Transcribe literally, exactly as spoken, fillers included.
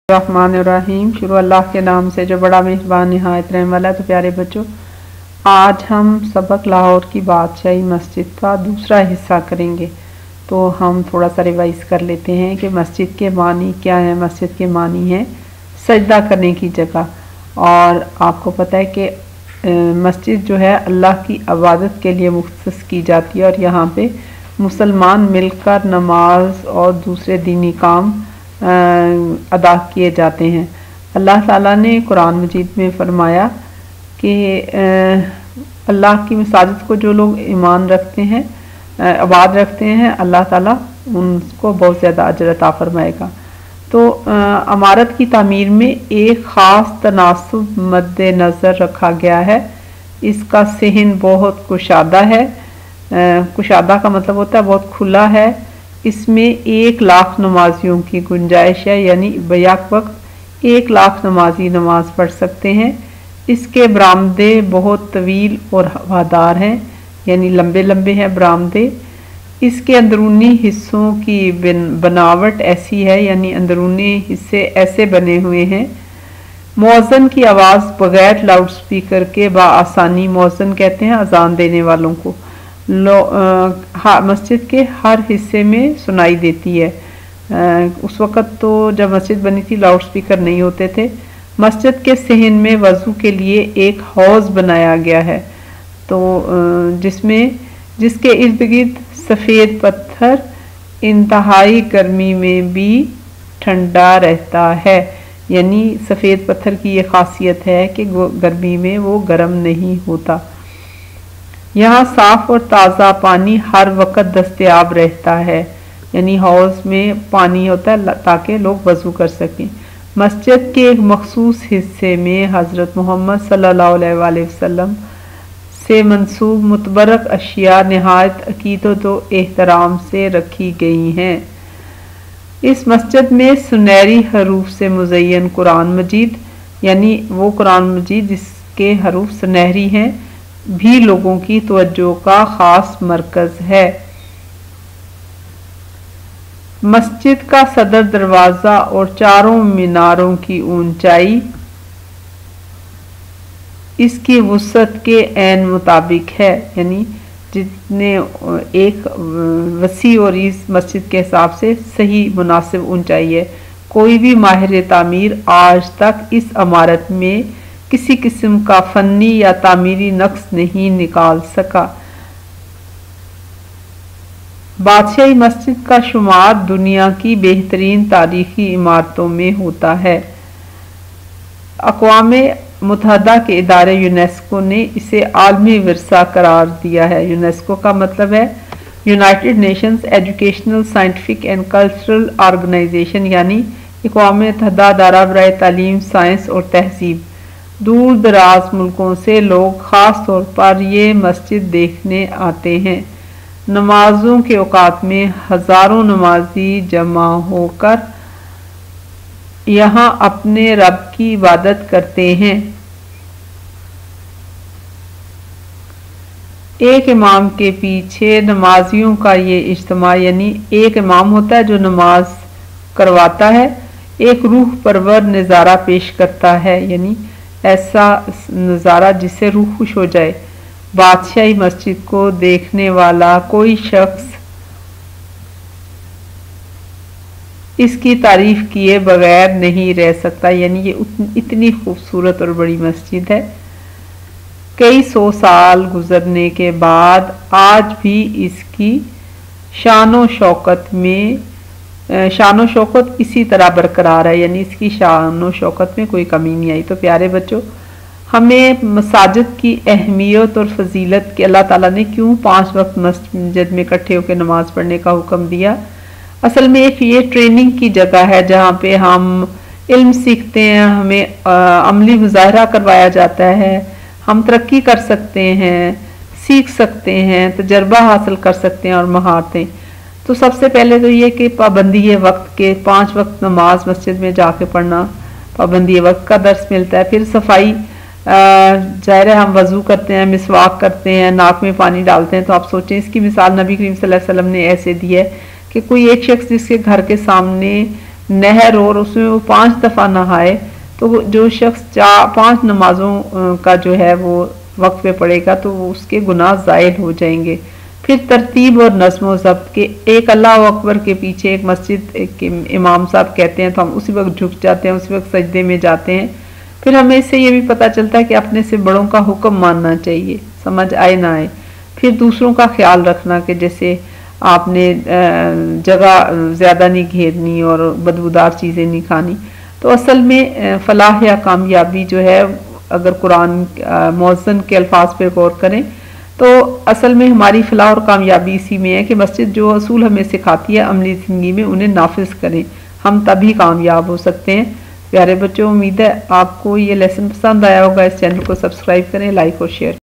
الرحمن الرحیم، شروع اللہ کے نام سے جو بڑا مہربان نہایت رحم والا ہے۔ تو پیارے بچوں، آج ہم سبق لاہور کی بادشاہی مسجد کا دوسرا حصہ کریں گے۔ تو ہم تھوڑا سا ریوائز کر لیتے ہیں کہ مسجد کے معنی کیا ہے۔ مسجد کے معنی ہے سجدہ کرنے کی جگہ، اور آپ کو پتہ ہے کہ مسجد جو ہے اللہ کی عبادت کے لیے مختص کی جاتی ہے، اور یہاں پہ مسلمان مل کر نماز اور دوسرے دینی کام ادا کیے جاتے ہیں۔ اللہ تعالیٰ نے قرآن مجید میں فرمایا کہ اللہ کی مساجد کو جو لوگ ایمان رکھتے ہیں، آباد رکھتے ہیں، اللہ تعالیٰ ان کو بہت زیادہ اجر عطا فرمائے گا۔ تو عمارت کی تعمیر میں ایک خاص تناسب مد نظر رکھا گیا ہے۔ اس کا صحن بہت کشادہ ہے۔ کشادہ کا مطلب ہوتا ہے بہت کھلا ہے۔ اس میں ایک لاکھ نمازیوں کی گنجائش ہے، یعنی بیک وقت ایک لاکھ نمازی نماز پڑھ سکتے ہیں۔ اس کے برآمدے بہت طویل اور ہوادار ہیں، یعنی لمبے لمبے ہیں برآمدے۔ اس کے اندرونی حصوں کی بناوٹ ایسی ہے، یعنی اندرونی حصے ایسے بنے ہوئے ہیں۔ مؤذن کی آواز بغیر لاؤڈ سپیکر کے بآسانی، مؤذن کہتے ہیں اذان دینے والوں کو، مسجد کے ہر حصے میں سنائی دیتی ہے۔ اس وقت تو جب مسجد بنی تھی لاؤڈ سپیکر نہیں ہوتے تھے۔ مسجد کے صحن میں وضو کے لیے ایک حوض بنایا گیا ہے، تو جس میں جس کے ارد گرد سفید پتھر انتہائی گرمی میں بھی ٹھنڈا رہتا ہے، یعنی سفید پتھر کی یہ خاصیت ہے کہ گرمی میں وہ گرم نہیں ہوتا۔ یہاں صاف اور تازہ پانی ہر وقت دستیاب رہتا ہے، یعنی حوض میں پانی ہوتا ہے تاکہ لوگ وضو کر سکیں۔ مسجد کے ایک مخصوص حصے میں حضرت محمد صلی اللہ علیہ وآلہ وسلم سے منسوب متبرک اشیاء نہایت عقیدت و احترام سے رکھی گئی ہیں۔ اس مسجد میں سنہری حروف سے مزین قرآن مجید، یعنی وہ قرآن مجید جس کے حروف سنہری ہیں، بھی لوگوں کی توجہ کا خاص مرکز ہے۔ مسجد کا صدر دروازہ اور چاروں میناروں کی اونچائی اس کی وسعت کے عین مطابق ہے، یعنی جتنے ایک وسیع اور عریض مسجد کے حساب سے صحیح مناسب اونچائی ہے۔ کوئی بھی ماہر تعمیر آج تک اس عمارت میں کسی قسم کا فنی یا تعمیری نقص نہیں نکال سکا۔ بادشاہی مسجد کا شمار دنیا کی بہترین تاریخی عمارتوں میں ہوتا ہے۔ اقوام متحدہ کے ادارے یونیسکو نے اسے عالمی ورثہ قرار دیا ہے۔ یونیسکو کا مطلب ہے united nations educational scientific and cultural organization, یعنی اقوام متحدہ ادارہ برائے تعلیم، سائنس اور تہذیب۔ دور دراز ملکوں سے لوگ خاص طور پر یہ مسجد دیکھنے آتے ہیں۔ نمازوں کے اوقات میں ہزاروں نمازی جمع ہو کر یہاں اپنے رب کی عبادت کرتے ہیں۔ ایک امام کے پیچھے نمازیوں کا یہ اجتماع، یعنی ایک امام ہوتا ہے جو نماز کرواتا ہے، ایک روح پرور نظارہ پیش کرتا ہے، یعنی ایسا نظارہ جس سے روح خوش ہو جائے۔ بادشاہی مسجد کو دیکھنے والا کوئی شخص اس کی تعریف کیے بغیر نہیں رہ سکتا، یعنی یہ اتنی خوبصورت اور بڑی مسجد ہے۔ کئی سو سال گزرنے کے بعد آج بھی اس کی شان و شوکت میں شان و شوکت اسی طرح برقرار ہے، یعنی اس کی شان و شوکت میں کوئی کمی نہیں آئی۔ تو پیارے بچوں، ہمیں مساجد کی اہمیت اور فضیلت کے اللہ تعالیٰ نے کیوں پانچ وقت مسجد میں اکٹھے ہو کے نماز پڑھنے کا حکم دیا؟ اصل میں ایک یہ ٹریننگ کی جگہ ہے جہاں پہ ہم علم سیکھتے ہیں، ہمیں عملی مظاہرہ کروایا جاتا ہے، ہم ترقی کر سکتے ہیں، سیکھ سکتے ہیں، تجربہ حاصل کر سکتے ہیں اور مہارتیں۔ تو سب سے پہلے تو یہ کہ پابندی وقت کے پانچ وقت نماز مسجد میں جا کے پڑھنا، پابندی وقت کا درس ملتا ہے۔ پھر صفائی، ظاہر ہے ہم وضو کرتے ہیں، مسواک کرتے ہیں، ناک میں پانی ڈالتے ہیں، تو آپ سوچیں اس کی مثال نبی کریم صلی اللہ علیہ وسلم نے ایسے دی ہے کہ کوئی ایک شخص جس کے گھر کے سامنے نہر اور اس میں وہ پانچ دفعہ نہائے تو جو شخص چار پانچ نمازوں کا جو ہے وہ وقت پہ پڑھے گا تو اس کے گناہ زائل ہو جائیں گے۔ پھر ترتیب اور نظم و ضبط کے ایک اللہ اکبر کے پیچھے ایک مسجد ایک امام صاحب کہتے ہیں تو ہم اسی وقت جھک جاتے ہیں، اسی وقت سجدے میں جاتے ہیں۔ پھر ہمیں اس سے یہ بھی پتہ چلتا ہے کہ اپنے سے بڑوں کا حکم ماننا چاہیے، سمجھ آئے نہ آئے۔ پھر دوسروں کا خیال رکھنا کہ جیسے آپ نے جگہ زیادہ نہیں گھیرنی اور بدبودار چیزیں نہیں کھانی۔ تو اصل میں فلاح یا کامیابی جو ہے اگر قرآن مؤذن کے الفاظ پہ غور کریں تو اصل میں ہماری فلاح اور کامیابی اسی میں ہے کہ مسجد جو اصول ہمیں سکھاتی ہے عملی زندگی میں انہیں نافذ کریں، ہم تبھی کامیاب ہو سکتے ہیں۔ پیارے بچوں، امید ہے آپ کو یہ لیسن پسند آیا ہوگا۔ اس چینل کو سبسکرائب کریں، لائک اور شیئر